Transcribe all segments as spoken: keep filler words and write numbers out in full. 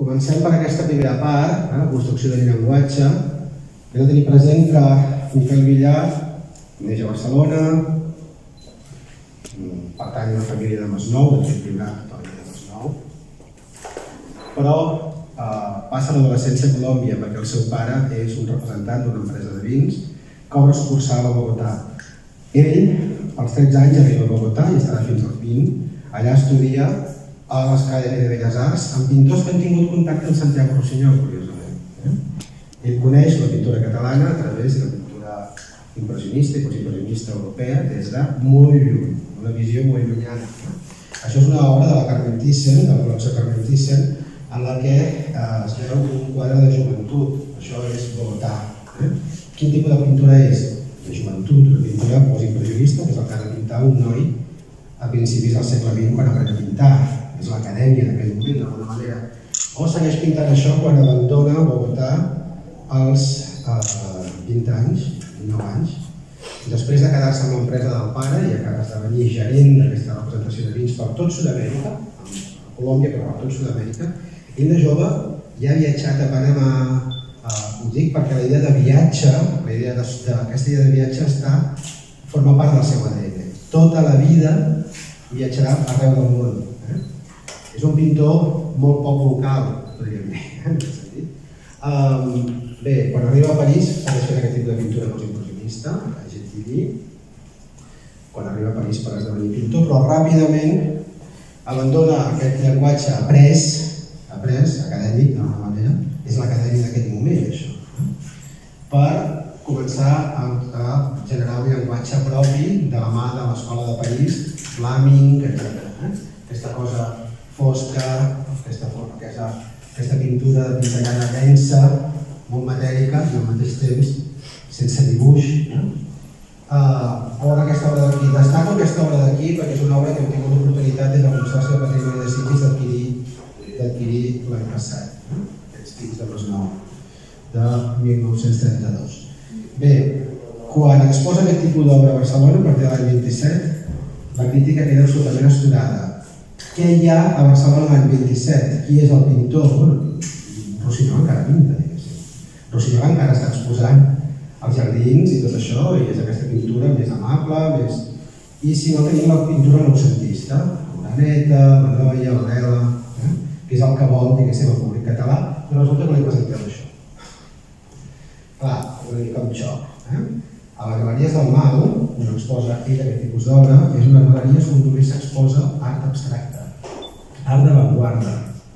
Comencem per aquesta primera part, la construcció del llenguatge. Hem de tenir present que Miquel Villar neix a Barcelona, pertany a una família de Masnou, de fet viurà tota la vida de Masnou, però passa l'adolescència a Colòmbia perquè el seu pare és un representant d'una empresa de vins que obre sucursal a Bogotà. Ell, als tretze anys, arriba a Bogotà i estarà fins als vint. Allà estudia a l'Escola de Belles Arts amb pintors que han tingut contacte amb Santiago Rossinyol, curiosament. Ell coneix la pintura catalana a través de la pintura impressionista i postimpressionista europea des de molt lluny, una visió molt llunyana. Això és una obra de la Carmen Thyssen, de la col·lecció Carmen Thyssen, en la que es veu un quadre de joventut. Això és Bogotà. Quin tipus de pintura és? De joventut, una pintura postimpressionista, que és el que ha de pintar un noi a principis del segle vint quan aprèn a pintar. És l'acadèmia d'aquell moment, d'alguna manera. O segueix pintant això quan abandona Bogotà als vint anys, dinou anys, després de quedar-se amb l'empresa del pare i acabar esdevenir gerent d'aquesta representació de vins per tot Sud-amèrica, a Colòmbia, però per tot Sud-amèrica. Ell de jove ja ha viatjat a Panamà, ho dic perquè la idea de viatge, aquesta idea de viatge està, forma part del seu A D N. Tota la vida viatjarà arreu del món. És un pintor molt poc local, podríem dir, en aquest sentit. Bé, quan arriba a París, segueix fent aquest tipus de pintura postimpressionista, a G T V, quan arriba a París per esdevenir pintor, però ràpidament abandona aquest llenguatge après, après, acadèmic, d'alguna manera, és l'acadèmia d'aquest moment, això, per començar a generar un llenguatge propi de la mà de l'Escola de París, Flaming, etcètera. Aquesta cosa fosca, aquesta pintura de pinzellada densa, molt matèrica i al mateix temps sense dibuix. Veure aquesta obra d'aquí. Destaco aquesta obra d'aquí perquè és una obra que hem tingut l'oportunitat des del Consorci de Patrimoni de Sitges d'adquirir l'any passat. Aquests tips de Masnou, de mil nou-cents trenta-dos. Bé, quan exposa aquest tipus d'obra a Barcelona, a partir de l'any vint-i-set, la crítica queda absolutament astorada. Què hi ha a Barcelona l'any vint-i-set? Qui és el pintor? Rossinyol encara pinta, diguéssim. Rossinyol encara està exposant els jardins i tot això, i és aquesta pintura més amable, més... I si no tenim la pintura noucentista, l'Uraneta, la Noia, la Vela, que és el que vol, diguéssim, el públic català, però resulta que li presenteu això. Clar, una mica un xoc. A les Galeries del Mal, on exposa ell aquest tipus d'obra, és una galeria on només s'exposa art abstracte, art d'avantguarda.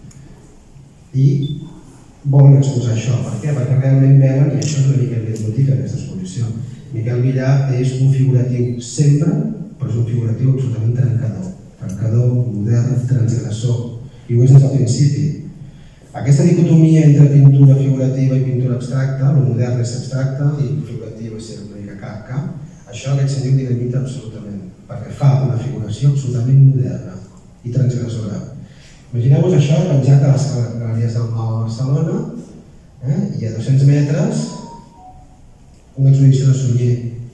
I volen exposar això. Per què? Perquè realment veuen, i això és una mica el leitmotiv d'aquesta exposició, Miquel Villar és un figuratiu sempre, però és un figuratiu absolutament trencador. Trencador, modern, transgressor. I ho és des del principi. Aquesta dicotomia entre pintura figurativa i pintura abstracta, el modern és abstracte i el figuratiu és ser una mica cap-cap, això aquest senyor dinamita absolutament, perquè fa una figuració absolutament moderna i transgressora. Imagineu-vos això penjat a les Galeries del Mal a Barcelona, i a dos-cents metres una exposició de Sunyer.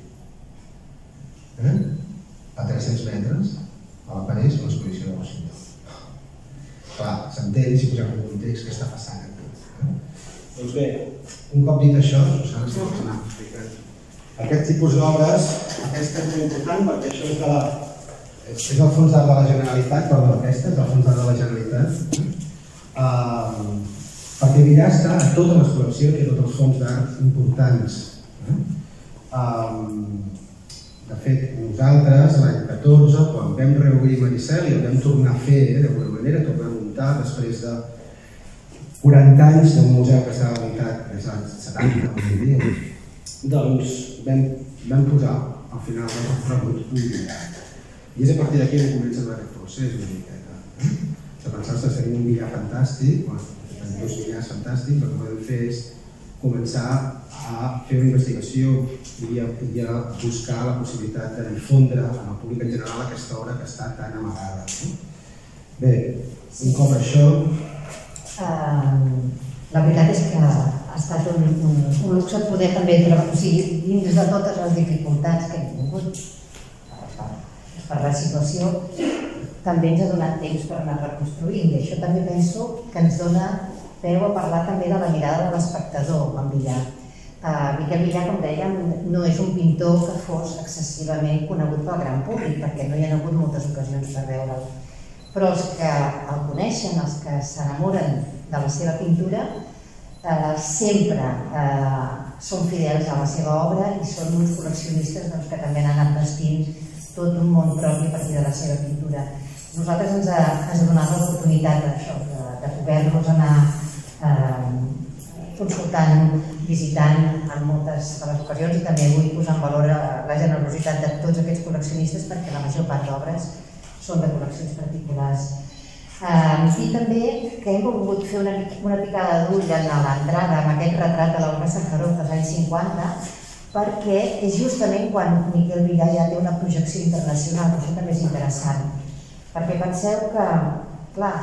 A tres-cents metres a la París una exposició de Rossinyol. Clar, s'entén si posem en context què està passant aquí. Doncs bé, un cop dit això, Susana, si vols anar explicant. Aquest tipus d'obres, aquesta és molt important perquè això és de la... és el fons d'art de la Generalitat, perdó, aquesta és el fons d'art de la Generalitat, perquè Villar està a totes les col·leccions i a tots els fons d'art importants. De fet, nosaltres, l'any catorze, quan vam reobrir Maricel i el vam tornar a fer, d'alguna manera, tornar a muntar després de quaranta anys d'un museu que estava muntat des dels setanta, doncs vam posar al final del recorregut un Villar. I és a partir d'aquí que comença aquest procés una miqueta. De pensar-se que tenim un Villar fantàstic, tenim dos Villars fantàstics, el que podem fer és començar a fer una investigació i a buscar la possibilitat de difondre en el públic en general aquesta obra que està tan amagada. Bé, un cop això... La veritat és que ha estat un luxe poder també treballar, o sigui, dins de totes les dificultats que hem tingut per la situació, també ens ha donat temps per anar reconstruint, i això també penso que ens dona veu a parlar també de la mirada de l'espectador, en Villar. Miquel Villar, com dèiem, no és un pintor que fos excessivament conegut pel gran públic, perquè no hi ha hagut moltes ocasions per veure'l. Però els que el coneixen, els que s'enamoren de la seva pintura, sempre són fidels a la seva obra i són uns col·leccionistes que també han anat vestint tot un món propi a partir de la seva pintura. Nosaltres ens ha donat l'oportunitat de poder-nos anar consultant, visitant en moltes de les ocasions, i també vull posar en valor la generositat de tots aquests col·leccionistes, perquè la major part d'obres són de col·leccions particulars. I també que hem volgut fer una picada d'ull en l'entrada amb aquest retrat de l'Olga Sájarov dels anys cinquanta, perquè és justament quan Miquel Villar ja té una projecció internacional, que això també és interessant. Perquè penseu que, clar,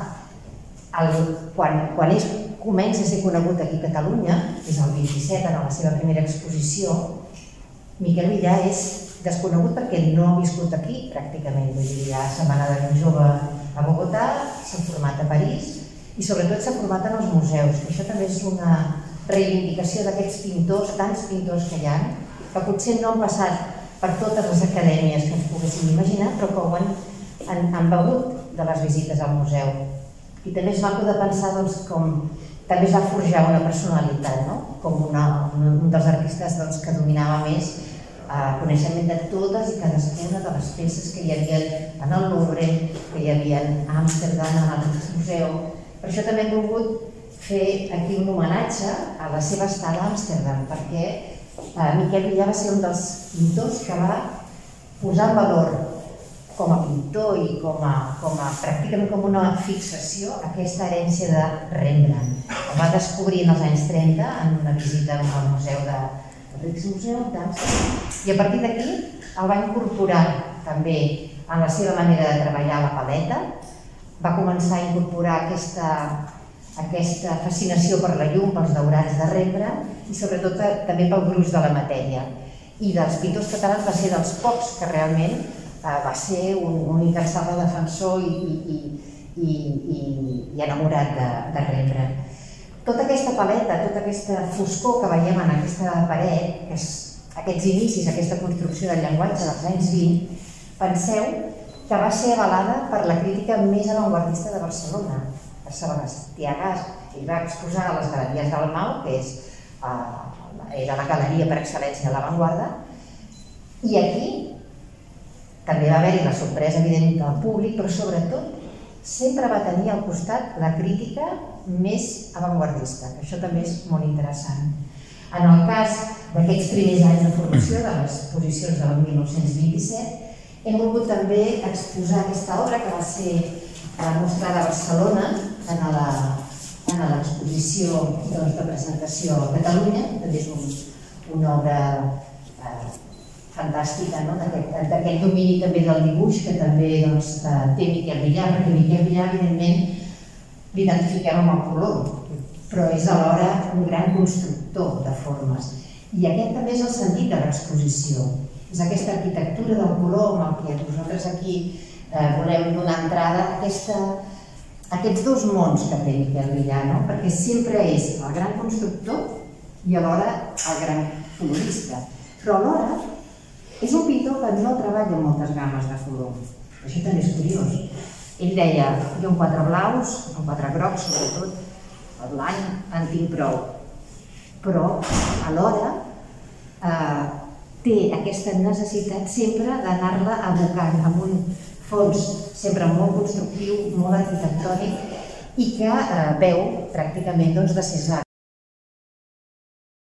quan ell comença a ser conegut aquí a Catalunya, és el vint-i-set, en la seva primera exposició, Miquel Villar és desconegut perquè no ha viscut aquí, pràcticament. Vull dir, ja se'n va anar de ben jove a Bogotà, s'ha format a París i sobretot s'ha format en els museus. Això també és una reivindicació d'aquests pintors, tants pintors que hi ha, que potser no han passat per totes les acadèmies que ens poguéssim imaginar, però que ho han begut de les visites al museu. I també és maco de pensar com també es va forjar una personalitat, com un dels artistes que dominava més coneixement de totes i cadascuna de les peces que hi havia en el Louvre, que hi havia a Amsterdam, en el Rijksmuseu. Per això també hem volgut fer aquí un homenatge a la seva estada a Amsterdam, perquè Miquel Villar va ser un dels pintors que va posar en valor com a pintor i pràcticament com una fixació aquesta herència de Rembrandt. El va descobrir en els anys trenta en una visita al museu del Rijksmuseu d'Amsterdam i a partir d'aquí el va incorporar també en la seva manera de treballar la paleta, va començar a incorporar aquesta fascinació per la llum, pels daurats de Rembrandt i sobretot també pel gruix de la matèria. I dels pintors catalans va ser dels pocs que realment va ser un incansable defensor i enamorat de Rembrandt. Tota aquesta paleta, tota aquesta foscor que veiem en aquesta paret, aquests inicis, aquesta construcció del llenguatge dels anys vint, penseu que va ser avalada per la crítica més avantguardista de Barcelona. Sebastià, ell va exposar a les galeries del Mau, que era la galeria per excel·lència de l'avantguarda, i aquí també va haver-hi la sorpresa evident del públic, però sobretot sempre va tenir al costat la crítica més avantguardista, que això també és molt interessant. En el cas d'aquests primers anys de formació, de les exposicions del mil nou-cents vint-i-set, hem volgut també exposar aquesta obra que va ser mostrada a Barcelona en l'exposició de presentació a Catalunya. També és una obra fantàstica, d'aquest domini també del dibuix que també té Miquel Villar, perquè Miquel Villar evidentment l'identifiquem amb el color, però és alhora un gran constructor de formes. I aquest també és el sentit de l'exposició, és aquesta arquitectura del color amb el que nosaltres aquí volem donar entrada a aquests dos mons que té Miquel Villar, perquè sempre és el gran constructor i alhora el gran colorista, però alhora és un pintor que no treballa amb moltes gammes de color. Això també és curiós. Ell deia, jo amb quatre blaus, amb quatre grocs sobretot, el blanc en tinc prou. Però alhora té aquesta necessitat sempre d'anar-la abocant amb un fons sempre molt constructiu, molt arquitectònic i que veu pràcticament de Cézanne.